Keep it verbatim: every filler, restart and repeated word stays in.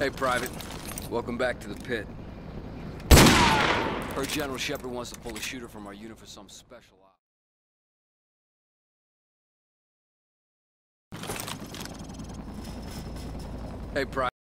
Hey, Private. Welcome back to the pit. Heard General Shepard wants to pull a shooter from our unit for some special op. Hey, Private.